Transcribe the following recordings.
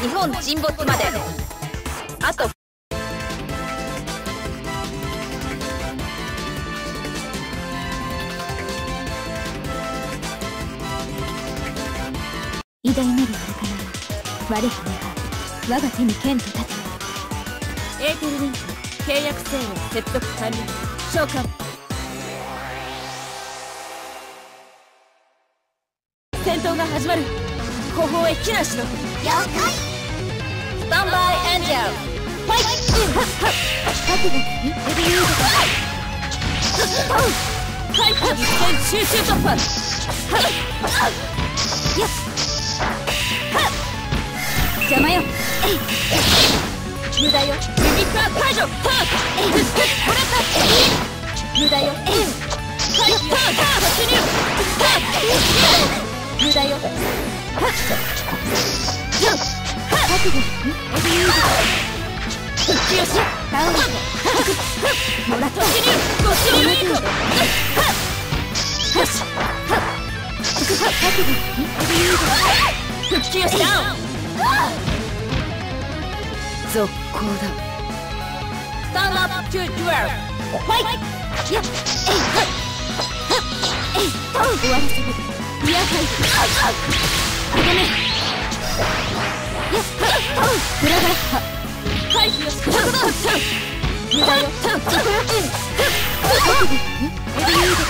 日本沈没まであと偉大なるあれから我は願う。我が手に剣と盾。エーテルリンク契約制度接続完了。召喚。戦闘が始まる。後方へ避難しろ。了解。 スタンバイエンジェルファイ覚悟。エビユーズだ。 回避実戦集中突破。 やっ邪魔よ。無駄よ。 リミッター解除。 無駄よ。 回避突入。 無駄よ。覚悟。エビユーズ復帰よし。 倒れてもらった。 突入ご注意よし。覚悟。エビユーズ復帰よし。ダウン続行だ。 スタンドアップトゥデュエルファイト。 やっ終わらせる。リアファイト。とどめ。やっフラガッハ。 回避よし。 無駄よ。覚悟。エビユーズ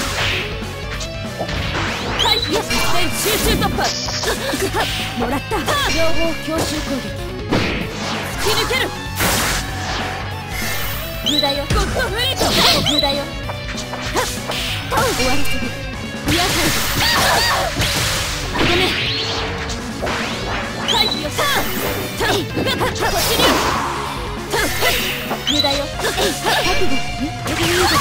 回避よし。実戦集中突破。 もらった。両方強襲攻撃。 突き抜ける。 無駄よ。 ゴッドフリート。 無駄よ。終わらせる。リアファイト。とどめ。 回避よし。突入。 無駄よ。覚悟。エビユーズ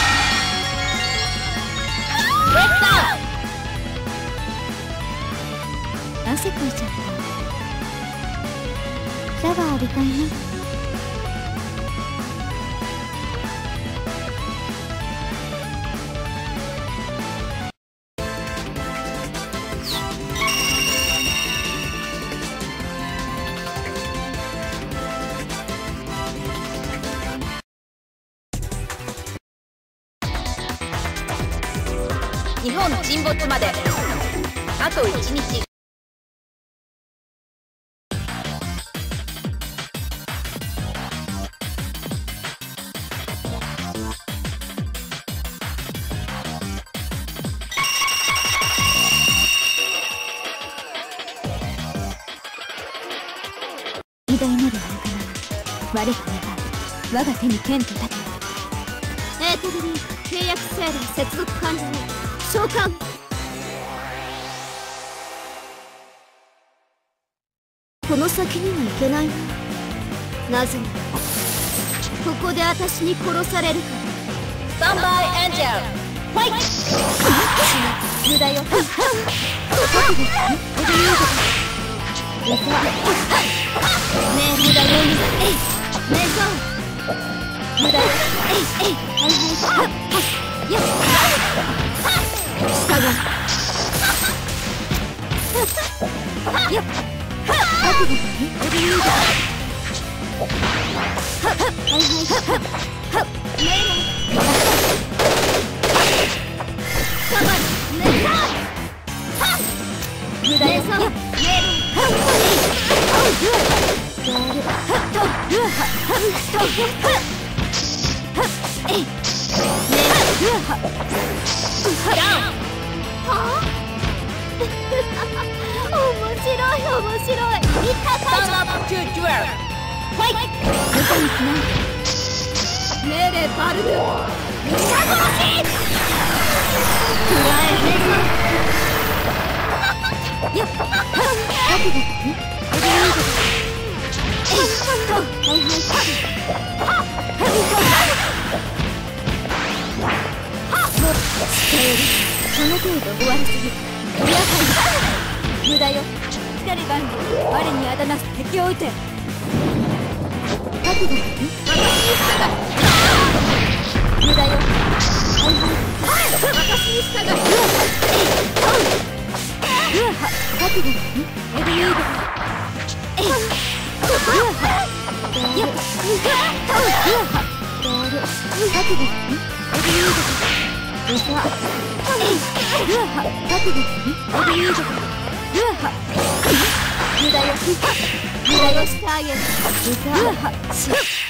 ブレイクダウン。 汗かいちゃった。シャワー浴びたいな。 日本沈没まであと1日。 偉大なるあれから我は願う。我が手に剣と盾。エーテルリンク契約制度接続完了。召喚。この先には行けないな。なぜならここで私に殺されるから。 スタンバイエンジェルファイト。 無駄よ。覚悟。エビユーズねえ無駄よ。ねえそう無駄よ。はいはいやっ下がやっ覚悟。エビユーズはいはいねえカバンねえ無駄よ。面白い。 スタンドアップトゥデュエルファイト。 命令バルブ。 殺しやっ覚悟。その程度終わりすぎ。リアファイト。無駄よ。光バンド我にあだなす敵を撃て。覚悟。無駄よ。私に従う。 覚悟。エドミード。えい。よっ。ボール。覚悟。エドミード。ルサ。えい。覚悟。エドミード。無駄よ。無駄よしてあげる。ルサ。